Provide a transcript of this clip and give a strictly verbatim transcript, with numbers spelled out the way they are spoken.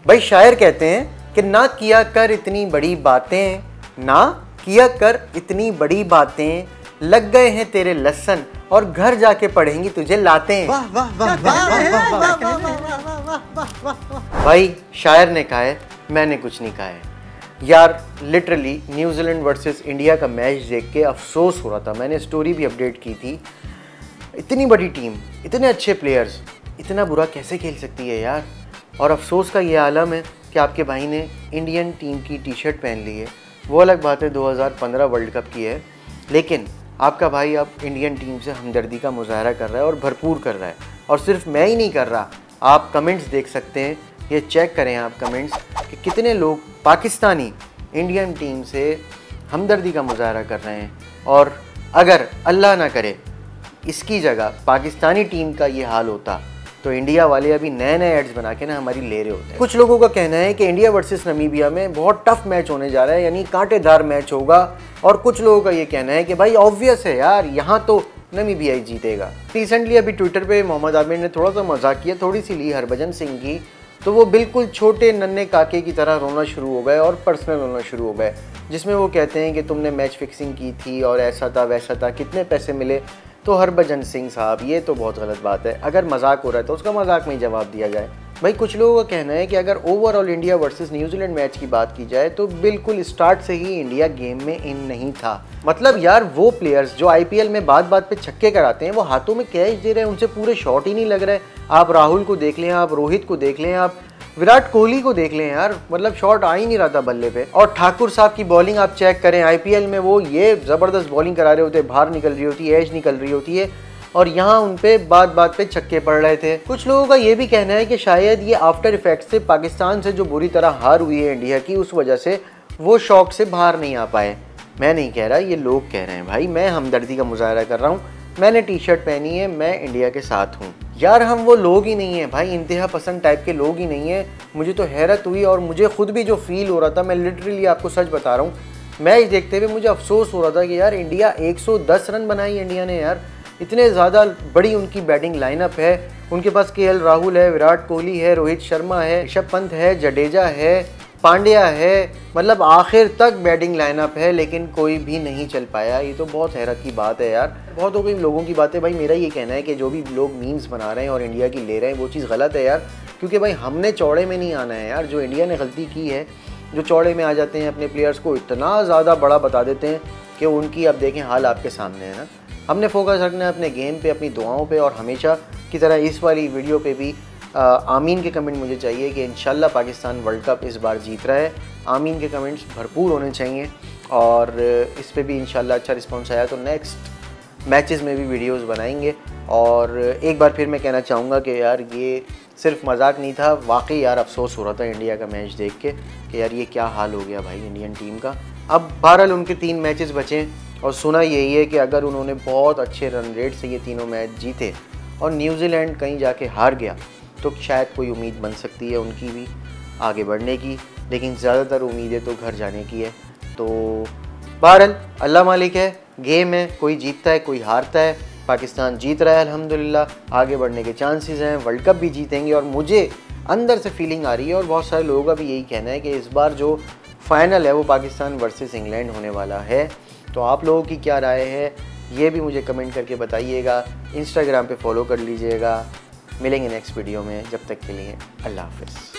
भाई शायर कहते हैं कि ना किया कर इतनी बड़ी बातें, ना किया कर इतनी बड़ी बातें, लग गए हैं तेरे लहसन और घर जाके पढ़ेंगी तुझे लातें। वाह वाह वाह वाह वाह। भाई शायर ने कहा है, मैंने कुछ नहीं कहा है यार। लिटरली न्यूजीलैंड वर्सेस इंडिया का मैच देख के अफसोस हो रहा था। मैंने स्टोरी भी अपडेट की थी। इतनी बड़ी टीम, इतने अच्छे प्लेयर्स, इतना बुरा कैसे खेल सकती है यार। और अफसोस का ये आलम है कि आपके भाई ने इंडियन टीम की टी शर्ट पहन ली है। वो अलग बात है दो हज़ार पंद्रह वर्ल्ड कप की है, लेकिन आपका भाई अब इंडियन टीम से हमदर्दी का मुजाहरा कर रहा है और भरपूर कर रहा है। और सिर्फ मैं ही नहीं कर रहा, आप कमेंट्स देख सकते हैं, ये चेक करें आप कमेंट्स कि कितने लोग पाकिस्तानी इंडियन टीम से हमदर्दी का मुजाहरा कर रहे हैं। और अगर अल्लाह ना करे इसकी जगह पाकिस्तानी टीम का ये हाल होता तो इंडिया वाले अभी नए नए एड्स बना के ना हमारी ले रहे होते हैं। कुछ लोगों का कहना है कि इंडिया वर्सेस नमीबिया में बहुत टफ मैच होने जा रहा है, यानी कांटेदार मैच होगा। और कुछ लोगों का ये कहना है कि भाई ऑब्वियस है यार, यहाँ तो नमीबिया ही जीतेगा। रिसेंटली अभी ट्विटर पे मोहम्मद आमिर ने थोड़ा सा मजाक किया, थोड़ी सी ली हरभजन सिंह की, तो वो बिल्कुल छोटे नन्हे काके की तरह रोना शुरू हो गए और पर्सनल रोना शुरू हो गए, जिसमें वो कहते हैं कि तुमने मैच फिक्सिंग की थी और ऐसा था वैसा था, कितने पैसे मिले। तो हरभजन सिंह साहब, ये तो बहुत गलत बात है। अगर मजाक हो रहा है तो उसका मजाक में ही जवाब दिया जाए। भाई कुछ लोगों का कहना है कि अगर overall India versus New Zealand match की बात की जाए तो बिल्कुल स्टार्ट से ही इंडिया गेम में इन नहीं था। मतलब यार वो प्लेयर्स जो आईपीएल में बात बात पे छक्के कराते हैं, वो हाथों में कैच दे रहे हैं, उनसे पूरे शॉट ही नहीं लग रहे। आप राहुल को देख लें, आप रोहित को देख लें, आप विराट कोहली को देख लें यार, मतलब शॉट आ ही नहीं रहा था बल्ले पे। और ठाकुर साहब की बॉलिंग आप चेक करें, आईपीएल में वो ये ज़बरदस्त बॉलिंग करा रहे होते, बाहर निकल रही होती है, एज निकल रही होती है, और यहाँ उन पे बात बात पे छक्के पड़ रहे थे। कुछ लोगों का ये भी कहना है कि शायद ये आफ्टर इफेक्ट से पाकिस्तान से जो बुरी तरह हार हुई है इंडिया की, उस वजह से वो शौक से बाहर नहीं आ पाए। मैं नहीं कह रहा, ये लोग कह रहे हैं। भाई मैं हमदर्दी का मुजाहरा कर रहा हूँ, मैंने टी शर्ट पहनी है, मैं इंडिया के साथ हूँ यार। हम वो लोग ही नहीं हैं भाई, इंतहा पसंद टाइप के लोग ही नहीं हैं। मुझे तो हैरत हुई और मुझे खुद भी जो फील हो रहा था, मैं लिटरली आपको सच बता रहा हूँ, मैच देखते हुए मुझे अफसोस हो रहा था कि यार इंडिया एक सौ दस रन बनाई इंडिया ने यार। इतने ज़्यादा बड़ी उनकी बैटिंग लाइनअप है, उनके पास केएल राहुल है, विराट कोहली है, रोहित शर्मा है, ऋषभ पंत है, जडेजा है, पांड्या है, मतलब आखिर तक बैटिंग लाइनअप है, लेकिन कोई भी नहीं चल पाया। ये तो बहुत हैरत की बात है यार। बहुत हो गई लोगों की बातें। भाई मेरा ये कहना है कि जो भी लोग मीम्स बना रहे हैं और इंडिया की ले रहे हैं वो चीज़ गलत है यार, क्योंकि भाई हमने चौड़े में नहीं आना है यार। जो इंडिया ने गलती की है, जो चौड़े में आ जाते हैं, अपने प्लेयर्स को इतना ज़्यादा बड़ा बता देते हैं कि उनकी अब देखें हाल आपके सामने है ना। हमने फोकस रखना है अपने गेम पे, अपनी दुआओं पे, और हमेशा की तरह इस वाली वीडियो पे भी आ, आमीन के कमेंट मुझे चाहिए कि इंशाल्लाह पाकिस्तान वर्ल्ड कप इस बार जीत रहा है। आमीन के कमेंट्स भरपूर होने चाहिए और इस पे भी इंशाल्लाह अच्छा रिस्पांस आया तो नेक्स्ट मैचेस में भी वीडियोस बनाएंगे। और एक बार फिर मैं कहना चाहूँगा कि यार ये सिर्फ मजाक नहीं था, वाकई यार अफसोस हो रहा था इंडिया का मैच देख के कि यार ये क्या हाल हो गया भाई इंडियन टीम का। अब बहरहाल उनके तीन मैचेस बचे और सुना यही है कि अगर उन्होंने बहुत अच्छे रन रेट से ये तीनों मैच जीते और न्यूजीलैंड कहीं जाके हार गया तो शायद कोई उम्मीद बन सकती है उनकी भी आगे बढ़ने की, लेकिन ज़्यादातर उम्मीदें तो घर जाने की है। तो बहरहाल अल्लाह मालिक है, गेम है, कोई जीतता है कोई हारता है। पाकिस्तान जीत रहा है अल्हम्दुलिल्लाह, आगे बढ़ने के चांसेस हैं, वर्ल्ड कप भी जीतेंगे। और मुझे अंदर से फीलिंग आ रही है और बहुत सारे लोगों का भी यही कहना है कि इस बार जो फाइनल है वो पाकिस्तान वर्सेस इंग्लैंड होने वाला है। तो आप लोगों की क्या राय है ये भी मुझे कमेंट करके बताइएगा। इंस्टाग्राम पे फॉलो कर लीजिएगा। मिलेंगे नेक्स्ट वीडियो में, जब तक के लिए अल्लाह हाफ़िज़।